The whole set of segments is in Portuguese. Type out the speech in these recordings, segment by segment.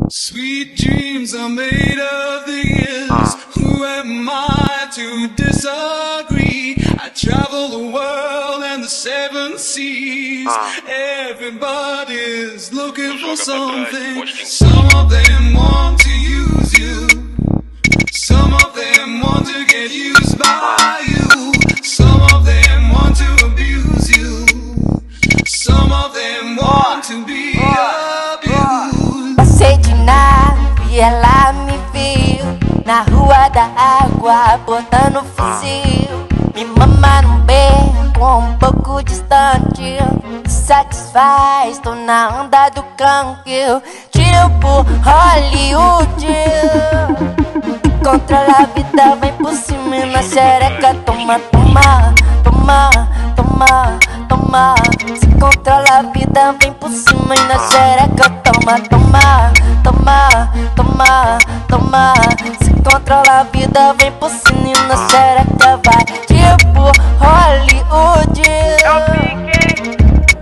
Sweet dreams are made of these. Who am I to disagree? I travel the world and the seven seas. Everybody's looking for something. Some of them want to use you. Some of them want to get used by you. Some of them want to abuse you. Some of them want to be abused. Passei de nave e ela me viu na rua da água, botando fuzil. Me mama num beco um pouco distante, me satisfaz, tô na onda do canque. Tipo Hollywood, controla a vida, vem por cima e na xereca. Toma, toma, toma, toma, toma. Se controla a vida, vem por cima e na xereca. Toma, toma, toma, toma, toma. Se controla a vida, vem por cima e na xereca. Vai tipo Hollywood. Eu fiquei,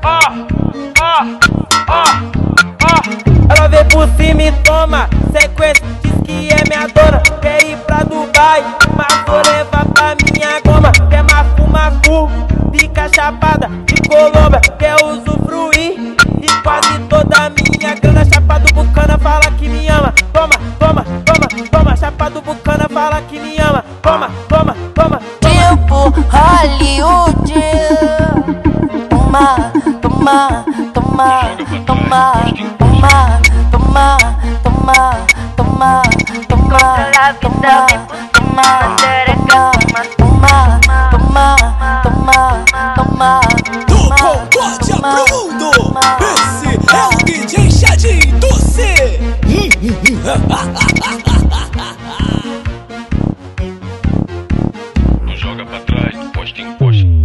ela vem por cima e toma sequência, diz que é minha dona. Quer ir pra Dubai, mas vou levar pra minha goma. Quer macu, fica chapada de Colômbia. Quer usufruir de quase toda a minha grana. Chapa do Bucana fala que me ama. Toma, toma, toma, toma. Chapa do Bucana fala que me ama. Toma, toma, toma, toma. Tipo Hollywood. Toma, toma, toma, toma, toma, toma, toma, toma, toma, toma, toma, toma, toma, toma. Do Cothie pro mundo, esse é o DJ Chadin do C. Não joga pra trás, posta em posta.